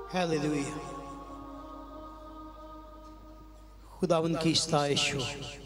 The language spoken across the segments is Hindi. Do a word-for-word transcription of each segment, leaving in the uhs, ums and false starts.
हालेलुया। खुदावन की इस्ताइश हो,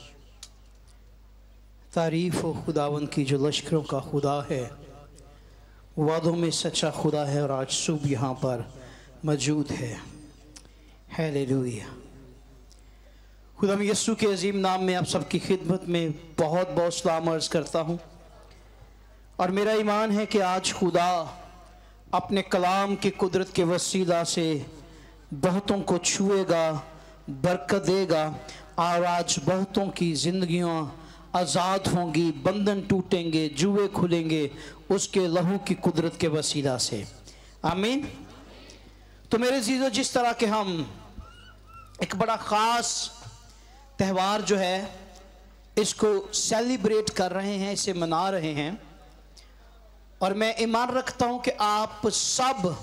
तारीफ हो खुदावन की जो लश्करों का खुदा है, वादों में सच्चा खुदा है और आज सुबह यहाँ पर मौजूद है। हालेलुया। खुदा में यीशु के अजीम नाम में आप सबकी खिदमत में बहुत बहुत सलाम अर्ज़ करता हूँ और मेरा ईमान है कि आज खुदा अपने कलाम की कुदरत के वसीला से बहुतों को छुएगा, बरकत देगा और आज बहुतों की ज़िंदगियाँ आज़ाद होंगी, बंधन टूटेंगे, जुए खुलेंगे उसके लहू की कुदरत के वसीला से। आमीन। तो मेरे जीजो, जिस तरह के हम एक बड़ा ख़ास त्यौहार जो है इसको सेलिब्रेट कर रहे हैं, इसे मना रहे हैं, और मैं ईमान रखता हूं कि आप सब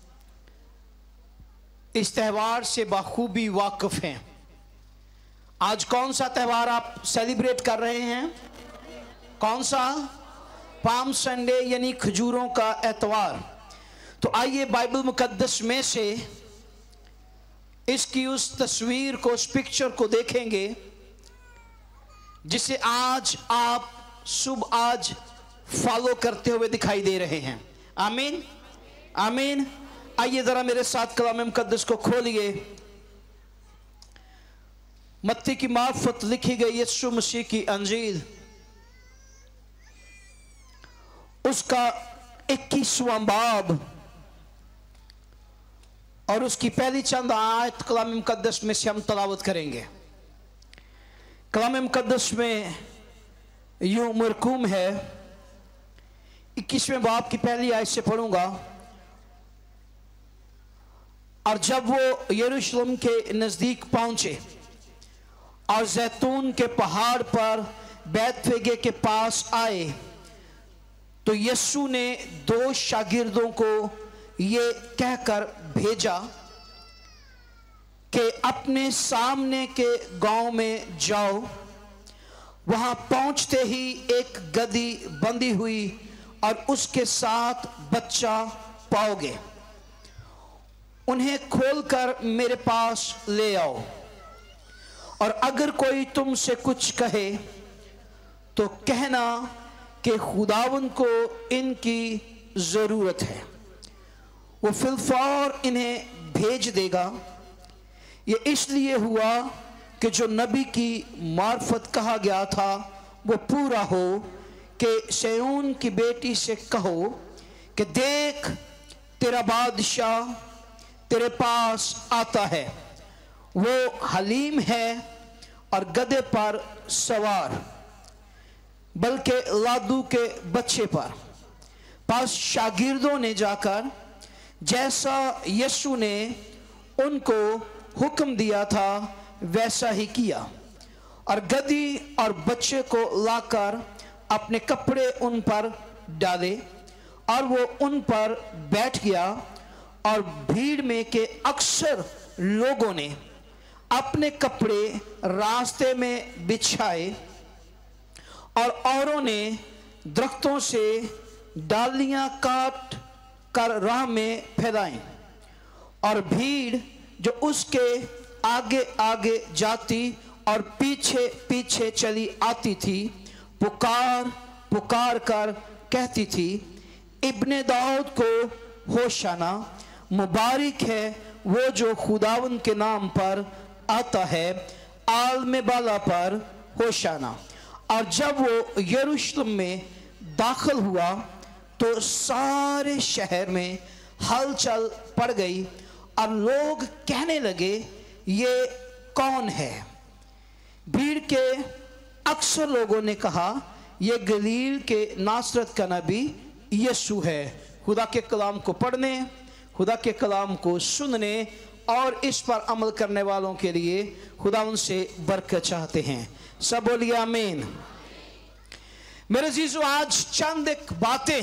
इस त्यौहार से बखूबी वाकिफ हैं। आज कौन सा त्यौहार आप सेलिब्रेट कर रहे हैं? कौन सा? पाम संडे यानी खजूरों का एतवार। तो आइए बाइबल मुकद्दस में से इसकी उस तस्वीर को, उस पिक्चर को देखेंगे जिसे आज आप सुबह आज फॉलो करते हुए दिखाई दे रहे हैं। आमीन, आमीन। आइए जरा मेरे साथ कलाम मुकद्दस को खोलिए। मत्ती की मार्फत लिखी गई यीशु मसीह की अंजील, उसका इक्कीसवां बाब और उसकी पहली चंद आयत कलाम मुकद्दस में से हम तलावत करेंगे। कलाम मुकद्दस में यूं मरकूम है, इक्कीसवें बाब की पहली आयत से पढ़ूंगा। और जब वो यरूशलेम के नजदीक पहुंचे और जैतून के पहाड़ पर बैतफगे के पास आए तो यीशु ने दो शागिर्दों को ये कहकर भेजा कि अपने सामने के गांव में जाओ, वहां पहुंचते ही एक गदही बंधी हुई और उसके साथ बच्चा पाओगे, उन्हें खोलकर मेरे पास ले आओ। और अगर कोई तुमसे कुछ कहे तो कहना कि खुदावंद को इनकी जरूरत है, वो फिलफौर इन्हें भेज देगा। ये इसलिए हुआ कि जो नबी की मार्फत कहा गया था वो पूरा हो कि सिय्योन की बेटी से कहो कि देख, तेरा बादशाह तेरे पास आता है, वो हलीम है और गधे पर सवार, बल्कि लादू के बच्चे पर। पास शागिर्दों ने जाकर जैसा यीशु ने उनको हुक्म दिया था वैसा ही किया और गधी और बच्चे को लाकर अपने कपड़े उन पर डाले और वो उन पर बैठ गया। और भीड़ में के अक्सर लोगों ने अपने कपड़े रास्ते में बिछाए और औरों ने दरख्तों से डालियां काट कर राह में फैलाई। और भीड़ जो उसके आगे आगे जाती और पीछे पीछे चली आती थी, पुकार पुकार कर कहती थी, इब्ने दाऊद को होशाना, मुबारक है वो जो खुदावंद के नाम पर आता है, आलम बाला पर होशाना। और जब वो यरूशलेम में दाखिल हुआ तो सारे शहर में हलचल पड़ गई और लोग कहने लगे, ये कौन है? भीड़ के अक्सर लोगों ने कहा, ये गलील के नासरत का नबी यीशु है। खुदा के कलाम को पढ़ने, खुदा के कलाम को सुनने और इस पर अमल करने वालों के लिए खुदा उनसे बरकत चाहते हैं। सब बोलिए आमीन। मेरे जीजो, आज चंद एक बातें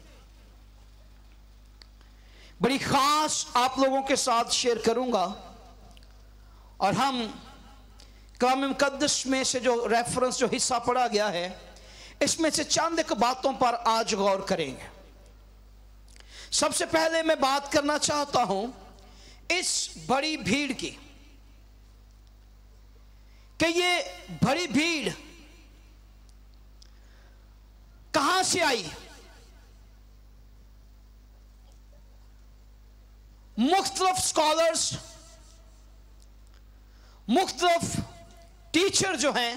बड़ी खास आप लोगों के साथ शेयर करूंगा और हम कलाम मुकद्दस में से जो रेफरेंस, जो हिस्सा पढ़ा गया है, इसमें से चंद एक बातों पर आज गौर करेंगे। सबसे पहले मैं बात करना चाहता हूं इस बड़ी भीड़ की कि ये बड़ी भीड़ कहां से आई। मुख्तलिफ स्कॉलर्स, मुख्तलिफ टीचर जो हैं,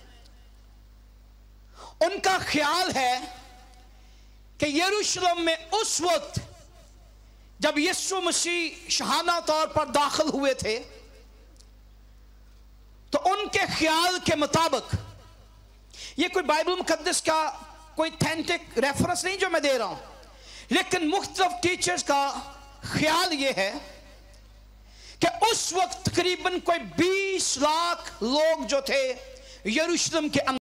उनका ख्याल है कि यरूशलेम में उस वक्त जब यीशु मसीह शहाना तौर पर दाखिल हुए थे, तो उनके ख्याल के मुताबिक, ये कोई बाइबल मुकद्दस का कोई ऑथेंटिक रेफरेंस नहीं जो मैं दे रहा हूं, लेकिन मुख्तलिफ टीचर्स का ख्याल ये है कि उस वक्त तकरीबन कोई बीस लाख लोग जो थे यरूशलेम के अंदर